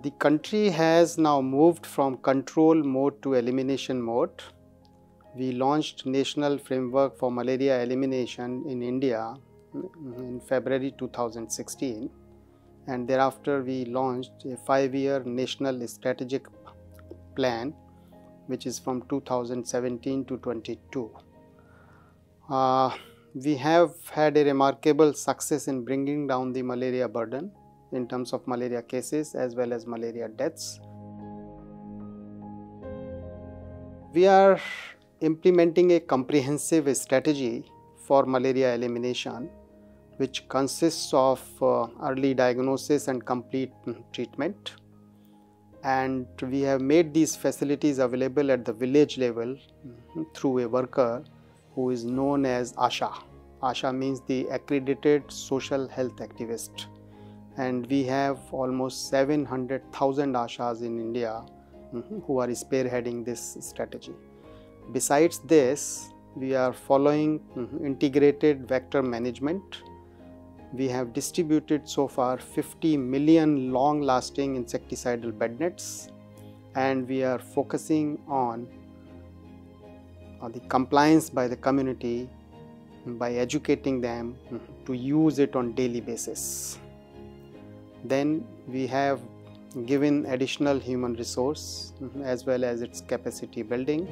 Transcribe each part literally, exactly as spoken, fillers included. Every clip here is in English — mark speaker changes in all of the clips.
Speaker 1: The country has now moved from control mode to elimination mode. We launched National Framework for Malaria Elimination in India in February two thousand sixteen, and thereafter we launched a five-year National Strategic Plan, which is from two thousand seventeen to twenty-two. Uh, we have had a remarkable success in bringing down the malaria burden in terms of malaria cases as well as malaria deaths. We are implementing a comprehensive strategy for malaria elimination, which consists of uh, early diagnosis and complete treatment. And we have made these facilities available at the village level through a worker who is known as ASHA. ASHA means the Accredited Social Health Activist. And we have almost seven hundred thousand ASHAs in India who are spearheading this strategy. Besides this, we are following integrated vector management. We have distributed so far fifty million long-lasting insecticidal bed nets, and we are focusing on uh, the compliance by the community by educating them to use it on daily basis. Then we have given additional human resource as well as its capacity building.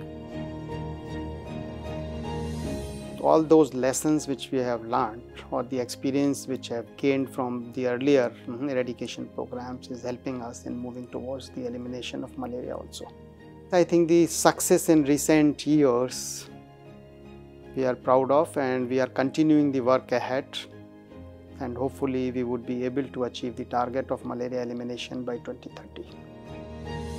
Speaker 1: All those lessons which we have learned, or the experience which I have gained from the earlier eradication programs, is helping us in moving towards the elimination of malaria also. I think the success in recent years we are proud of, and we are continuing the work ahead, and hopefully we would be able to achieve the target of malaria elimination by twenty thirty.